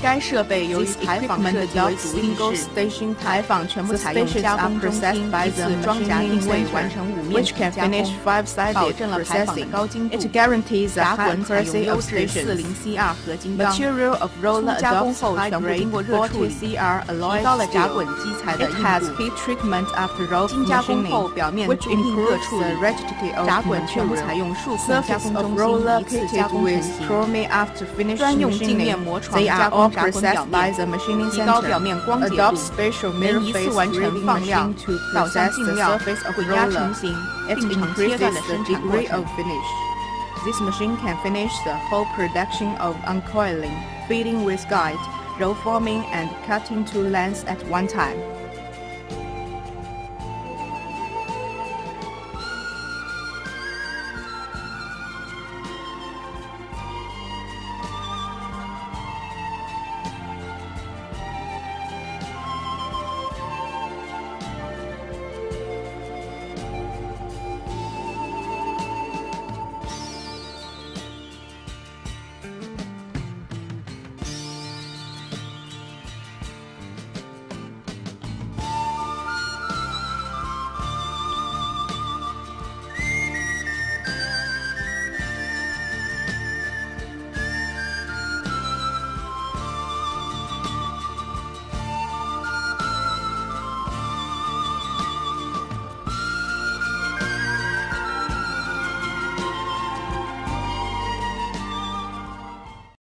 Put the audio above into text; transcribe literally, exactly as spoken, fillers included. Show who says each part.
Speaker 1: 该设备由于排放设计为独立式，排放全部采用加工中心一次装夹定位完成五面体加工，保证了排放的高精度。夹滚采用优质四零 C R 合金钢，初加工后全部经过热处理，提高了夹滚基材的硬度。经加工后表面均硬热处理，夹滚全部采用数控加工中心一次加工成型，专用镜面膜床加工夹滚表面，提高表面光洁度，能一次完成放料、导向进料、滚压成型，并长阶段的生产过程。This machine can finish the whole production of uncoiling, feeding with guide, roll forming, and cutting two lengths at one time.